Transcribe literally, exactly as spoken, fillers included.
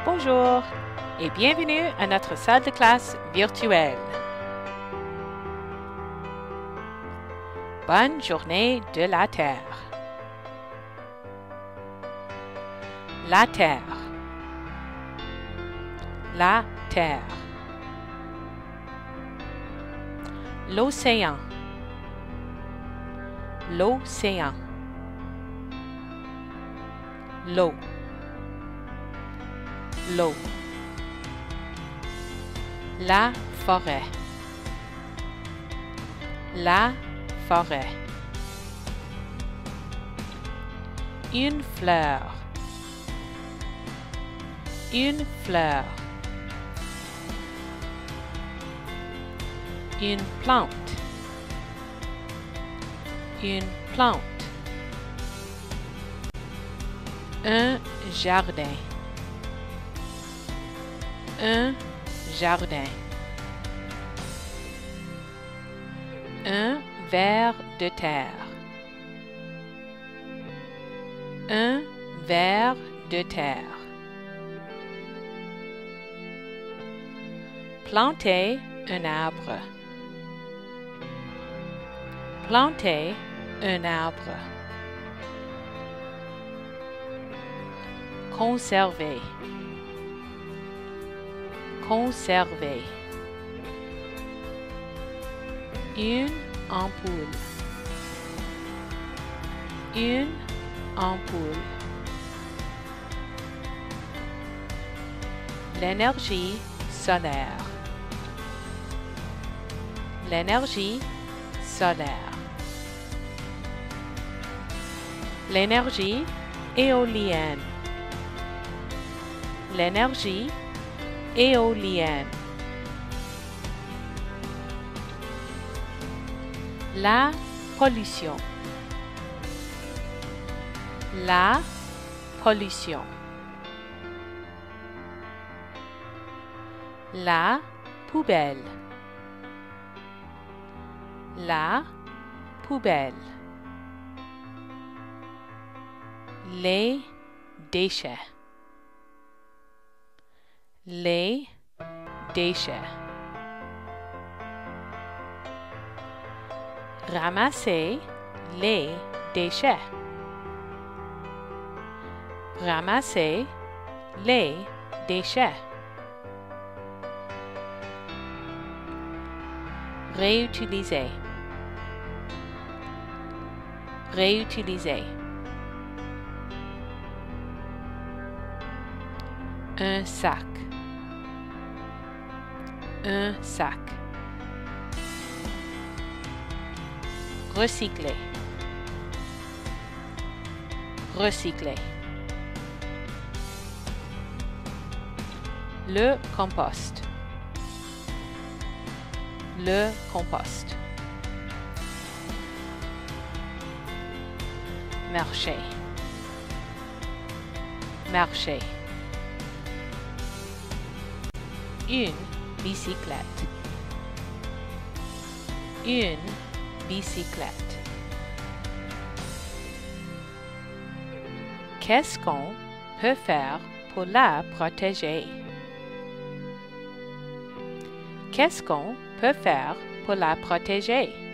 Bonjour et bienvenue à notre salle de classe virtuelle. Bonne journée de la Terre. La Terre. La Terre. L'océan. L'océan. L'eau. L'eau. La forêt. La forêt. Une fleur. Une fleur. Une plante. Une plante. Un jardin. Un jardin. Un ver de terre. Un ver de terre. Planter un arbre. Planter un arbre. Conserver. Conserver. Une ampoule. Une ampoule. L'énergie solaire. L'énergie solaire. L'énergie éolienne. L'énergie éolienne. La pollution. La pollution. La poubelle. La poubelle. Les déchets. Les déchets. Ramasser les déchets. Ramasser les déchets. Réutiliser. Réutiliser. Un sac. Un sac. Recycler. Recycler. Le compost. Le compost. Marcher. Marcher. Une bicyclette. Une bicyclette. Qu'est-ce qu'on peut faire pour la protéger? Qu'est-ce qu'on peut faire pour la protéger?